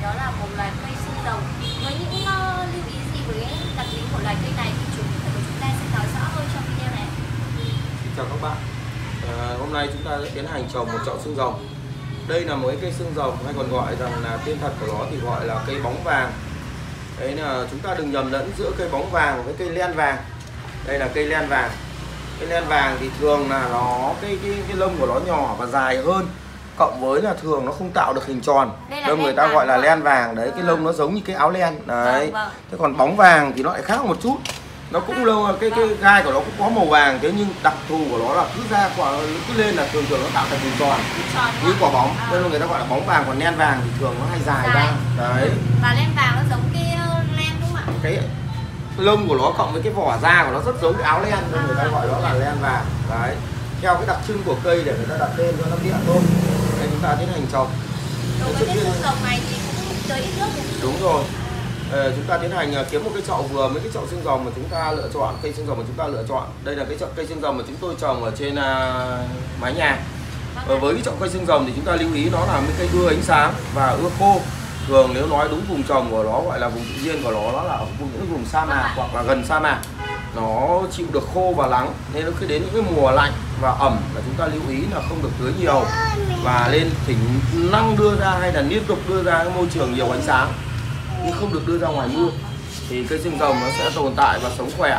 đó là một loài cây xương rồng. Với những lưu ý gì với đặc tính của loài cây này thì chủ nghệ thuật của chúng ta sẽ nói rõ hơn trong video này. Xin chào các bạn. Hôm nay chúng ta sẽ tiến hành trồng một chậu xương rồng. Đây là một cái cây xương rồng, hay còn gọi rằng là tên thật của nó thì gọi là cây bóng vàng. Đấy là chúng ta đừng nhầm lẫn giữa cây bóng vàng với cây len vàng. Đây là cây len vàng. Cây len vàng thì thường là nó cái lông của nó nhỏ và dài hơn, cộng với là thường nó không tạo được hình tròn, nên người ta gọi là len vàng. Đấy, cái lông nó giống như cái áo len đấy. Thế còn bóng vàng thì nó lại khác một chút, nó cũng lâu cái gai của nó cũng có màu vàng, thế nhưng đặc thù của nó là cứ ra quả cứ lên là thường nó tạo thành hình tròn như quả bóng, nên người ta gọi là bóng vàng. Còn len vàng thì thường nó hay dài ra đấy. Và len vàng nó giống cái len đúng không ạ? Cái lông của nó cộng với cái vỏ da của nó rất giống cái áo len, nên người ta gọi đó là len vàng đấy. Theo cái đặc trưng của cây để người ta đặt tên cho nó tiện thôi. Đây, chúng ta tiến hành trồng. Trước tiên trồng này thì cũng tới ít nước. Đúng rồi. Chúng ta tiến hành kiếm một cái chậu vừa mấy cái chậu xương rồng mà chúng ta lựa chọn, cây xương rồng mà chúng ta lựa chọn. Đây là cái chậu cây xương rồng mà chúng tôi trồng ở trên mái nhà. Với cái chậu cây xương rồng thì chúng ta lưu ý nó là mấy cây ưa ánh sáng và ưa khô. Thường nếu nói đúng vùng trồng của nó, gọi là vùng tự nhiên của nó là ở những vùng sa mạc hoặc là gần sa mạc. Nó chịu được khô và nắng, nên khi đến những cái mùa lạnh và ẩm là chúng ta lưu ý là không được tưới nhiều, và lên thỉnh năng đưa ra hay là liên tục đưa ra cái môi trường nhiều ánh sáng, nhưng không được đưa ra ngoài mưa, thì cây xương rồng nó sẽ tồn tại và sống khỏe.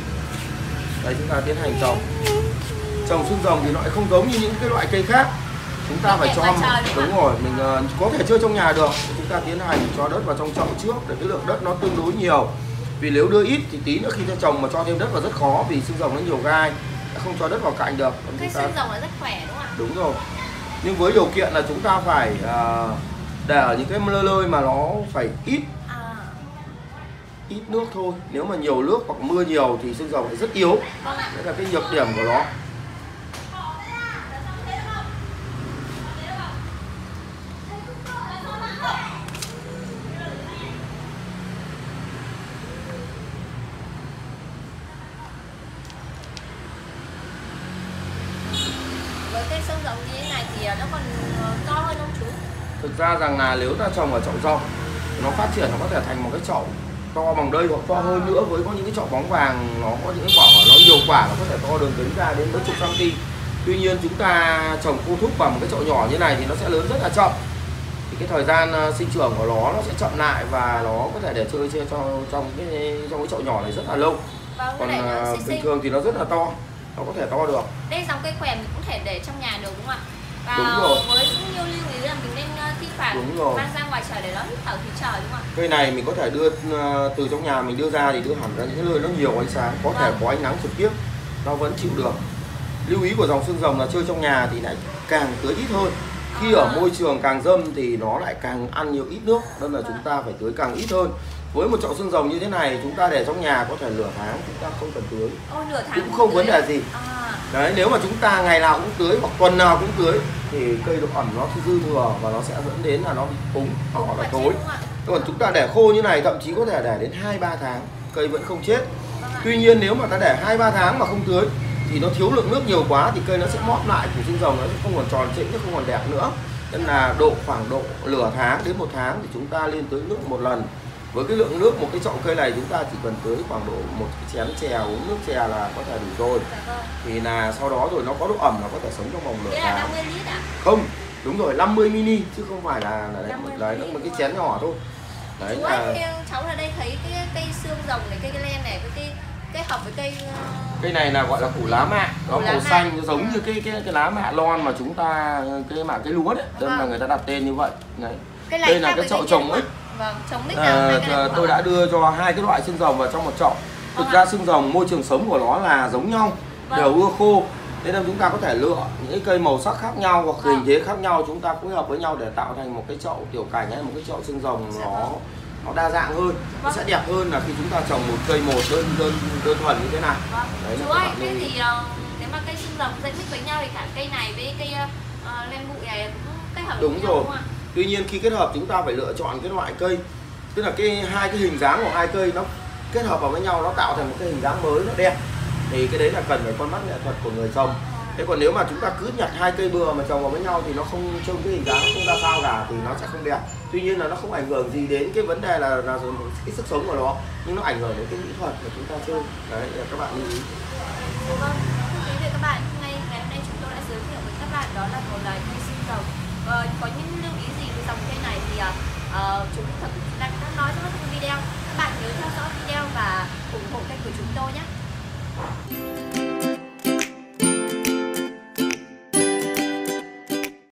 Đây, chúng ta tiến hành trồng xương rồng thì nó lại không giống như những cái loại cây khác. Chúng ta phải cho, đúng rồi, mình có thể chơi trong nhà được. Chúng ta tiến hành cho đất vào trong chậu trước để cái lượng đất nó tương đối nhiều. Vì nếu đưa ít thì tí nữa khi ta trồng mà cho thêm đất vào rất khó, vì xương rồng nó nhiều gai, không cho đất vào cạnh được. Cây xương rồng là rất khỏe đúng không ạ? Đúng rồi. Nhưng với điều kiện là chúng ta phải để ở những cái nơi mà nó phải ít nước thôi. Nếu mà nhiều nước hoặc mưa nhiều thì xương rồng sẽ rất yếu. Đấy là cái nhược điểm của nó. Với cây xương rồng như thế này thì nó còn to hơn không chú? Thực ra rằng là nếu ta trồng ở chậu rộng, nó phát triển nó có thể thành một cái chậu to bằng đây hoặc to hơn nữa. Với có những cái chậu bóng vàng nó có những quả nó nhiều quả, nó có thể to đường kính ra đến mấy chục cm. Tuy nhiên chúng ta trồng cô thúc vào một cái chậu nhỏ như này thì nó sẽ lớn rất là chậm, thì cái thời gian sinh trưởng của nó sẽ chậm lại, và nó có thể để chơi trong cái chậu nhỏ này rất là lâu. Còn bình thường thì nó rất là to, nó có thể to được. Đây dòng cây khỏe mình cũng thể để trong nhà được đúng không ạ? Và đúng rồi. Với nhiều lưu ý là mình nên thi thoảng mang ra ngoài trời để nó hít thở khí trời đúng không ạ? Cây này mình có thể đưa từ trong nhà mình đưa ra thì đưa hẳn ra những nơi nó nhiều ánh sáng, có thể có ánh nắng trực tiếp, nó vẫn chịu được. Lưu ý của dòng xương rồng là chơi trong nhà thì lại càng tưới ít hơn. Khi ở môi trường càng râm thì nó lại càng ăn nhiều ít nước, nên là chúng ta phải tưới càng ít hơn. Với một chậu xương rồng như thế này chúng ta để trong nhà có thể nửa tháng chúng ta không cần tưới, nửa tháng cũng không vấn đề gì. Đấy, nếu mà chúng ta ngày nào cũng tưới hoặc tuần nào cũng tưới thì cây độ ẩm nó dư thừa và nó sẽ dẫn đến là nó bị úng hoặc là thối. Còn chúng ta để khô như này thậm chí có thể để đến 2-3 tháng cây vẫn không chết. Tuy nhiên nếu mà ta để 2-3 tháng mà không tưới thì nó thiếu lượng nước nhiều quá thì cây nó sẽ móp lại, của xương rồng nó sẽ không còn tròn trĩnh, nó không còn đẹp nữa. Nên là khoảng độ nửa tháng đến 1 tháng thì chúng ta lên tưới nước một lần. Với cái lượng nước một cái chậu cây này chúng ta chỉ cần tưới khoảng độ một cái chén chè, uống nước chè là có thể đủ rồi. Thì là sau đó rồi nó có độ ẩm, nó có thể sống trong vòng nửa tháng. 50 lít ạ? Không, đúng rồi, 50 ml chứ không phải là đấy, nó một cái chén nhỏ thôi. Đấy chú ơi, cháu ở đây thấy cái cây xương rồng này, cây len này với cái hợp với cây này là gọi là củ lá mạ, nó màu xanh, nó giống như cái lá mạ lon mà chúng ta cái lúa đấy, nên là người ta đặt tên như vậy. Đấy. Đây là cái chậu trồng mix. Vâng, trồng mix tôi đã đưa cho 2 cái loại xương rồng vào trong một chậu. Thực ra xương rồng môi trường sống của nó là giống nhau, đều ưa khô. Thế nên chúng ta có thể lựa những cây màu sắc khác nhau hoặc hình thế khác nhau, chúng ta phối hợp với nhau để tạo thành một cái chậu tiểu cảnh hay một cái chậu xương rồng nó đa dạng hơn, nó sẽ đẹp hơn là khi chúng ta trồng một cây một đơn thuần như thế này. Đấy, chú ơi, thế thì nếu mà cây xương rồng dây mix với nhau thì cả cây này với cây len bụi này cũng kết hợp đúng rồi. Đúng không ạ? Tuy nhiên khi kết hợp chúng ta phải lựa chọn cái loại cây, tức là hai cái hình dáng của hai cây nó kết hợp vào với nhau, nó tạo thành một cái hình dáng mới, nó đẹp. Thì cái đấy là cần phải con mắt nghệ thuật của người trồng. Thế còn nếu mà chúng ta cứ nhặt hai cây bừa mà trồng vào với nhau thì nó không trông cái hình dáng không ra sao cả, thì nó sẽ không đẹp. Tuy nhiên là nó không ảnh hưởng gì đến cái vấn đề là cái sức sống của nó, nhưng nó ảnh hưởng đến cái mỹ thuật của chúng ta chơi. Đấy, các bạn lưu ý. Vâng.